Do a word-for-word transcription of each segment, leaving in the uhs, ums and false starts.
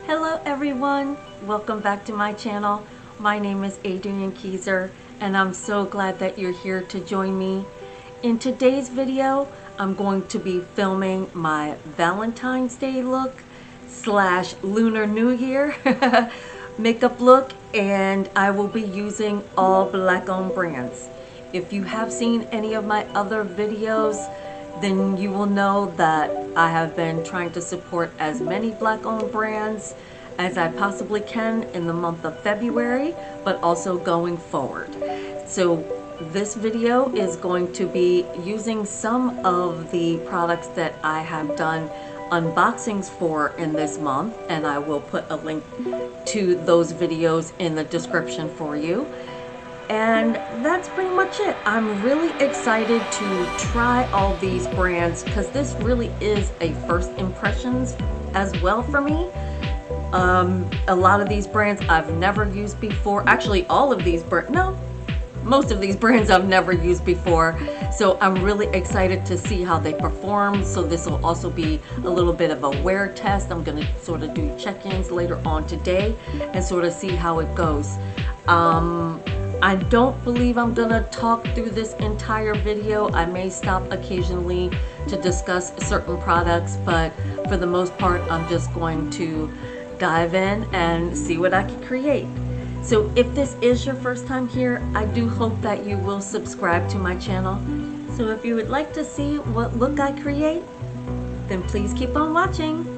Hello everyone, welcome back to my channel. My name is Adrienne Keyser and I'm so glad that you're here to join me. In today's video, I'm going to be filming my Valentine's Day look slash Lunar New Year makeup look, and I will be using all black owned brands. If you have seen any of my other videos, then you will know that I have been trying to support as many black owned brands as I possibly can in the month of February, but also going forward. So this video is going to be using some of the products that I have done unboxings for in this month, and I will put a link to those videos in the description for you. And that's pretty much it. I'm really excited to try all these brands because this really is a first impressions as well for me. Um, a lot of these brands I've never used before. Actually, all of these brands, no, most of these brands I've never used before. So I'm really excited to see how they perform. So this will also be a little bit of a wear test. I'm going to sort of do check-ins later on today and sort of see how it goes. Um, I don't believe I'm gonna talk through this entire video. I may stop occasionally to discuss certain products, but for the most part, I'm just going to dive in and see what I can create. So if this is your first time here, I do hope that you will subscribe to my channel. So if you would like to see what look I create, then please keep on watching.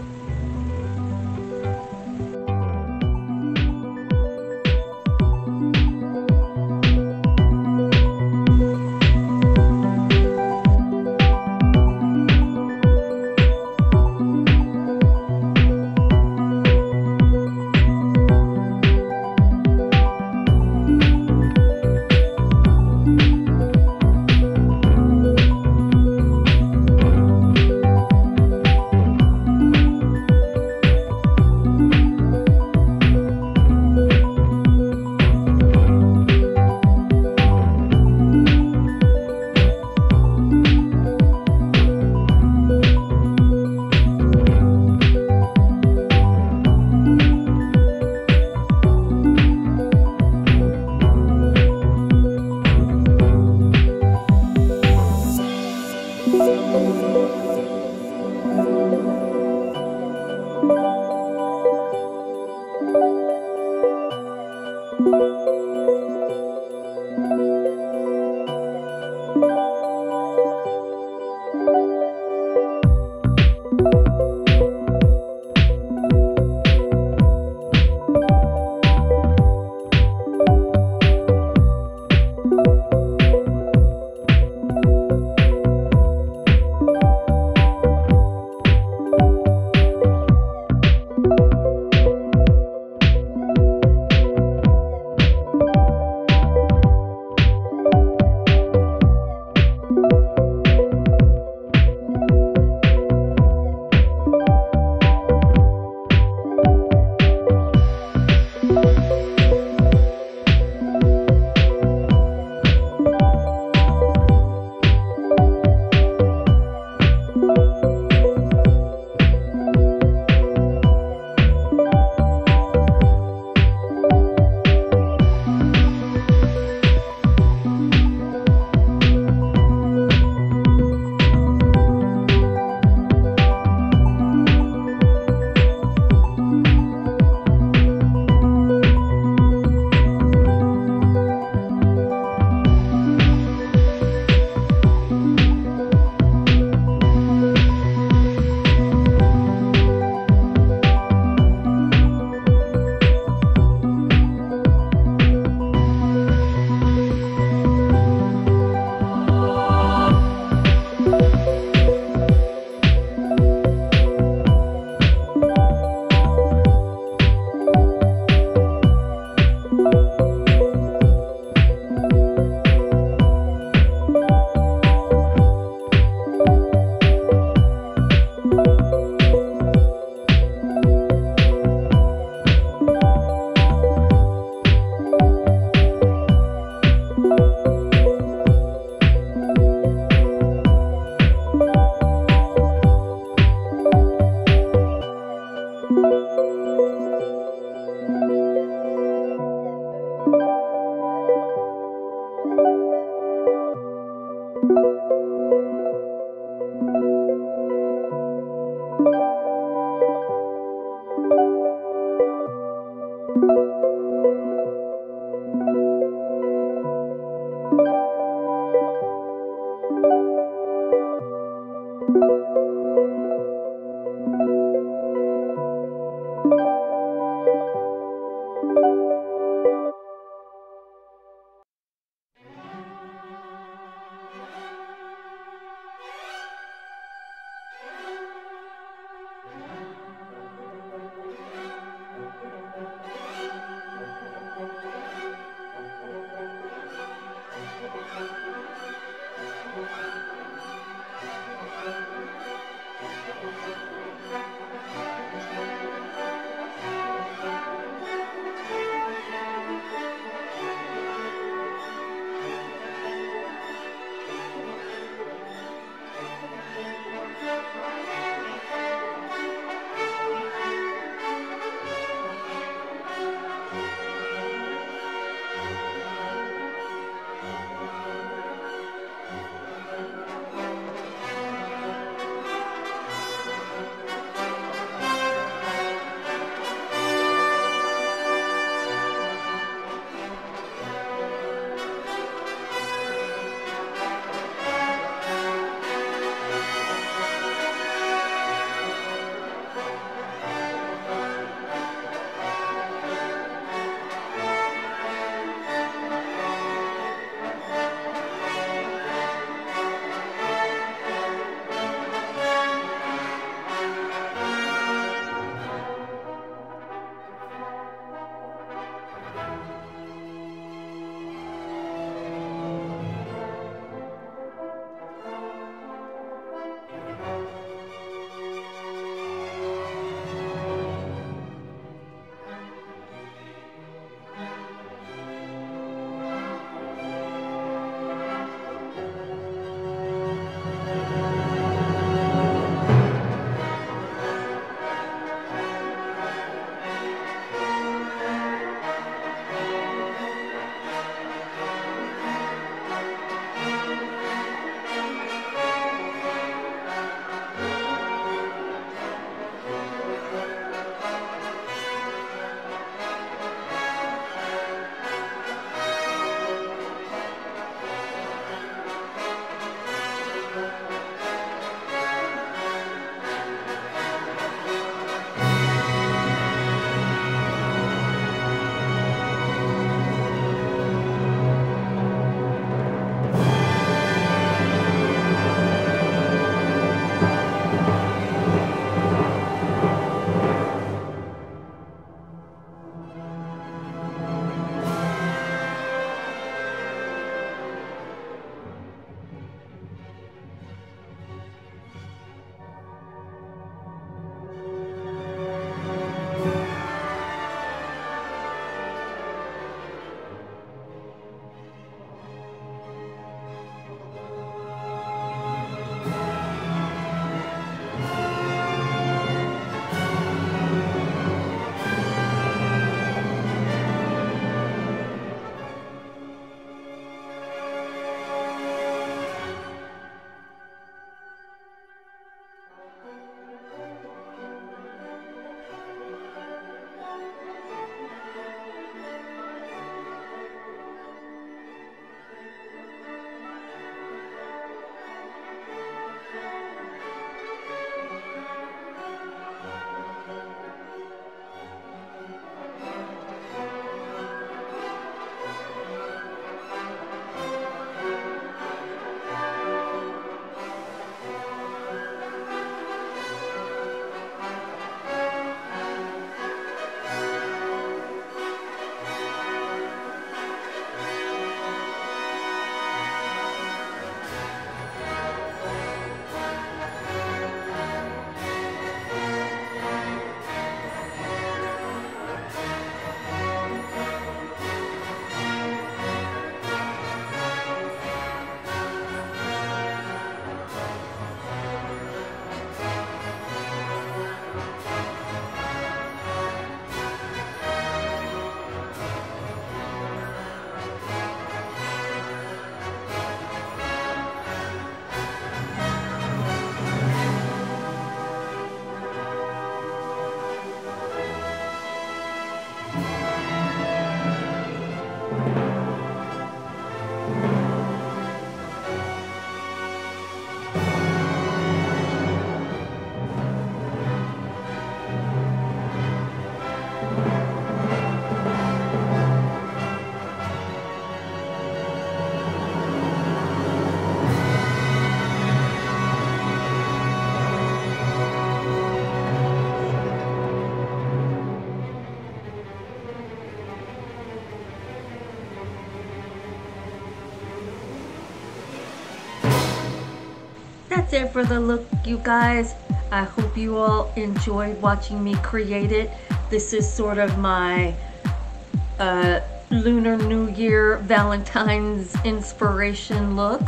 that's it for the look, you guys. I hope you all enjoyed watching me create it. This is sort of my uh, Lunar New Year Valentine's inspiration look.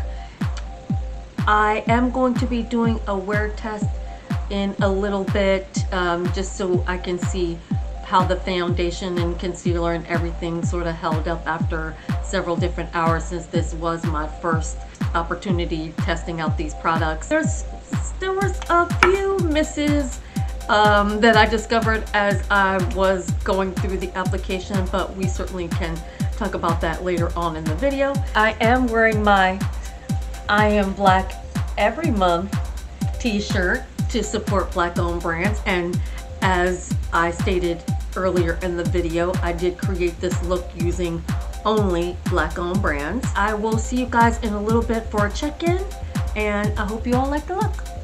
I am going to be doing a wear test in a little bit, um, just so I can see how the foundation and concealer and everything sort of held up after several different hours, since this was my first opportunity testing out these products. There's there was a few misses um, that I discovered as I was going through the application, but we certainly can talk about that later on in the video. I am wearing my I Am Black Every Month t-shirt to support Black owned brands, and as I stated earlier in the video, I did create this look using only Black owned brands. I will see you guys in a little bit for a check-in, and I hope you all like the look.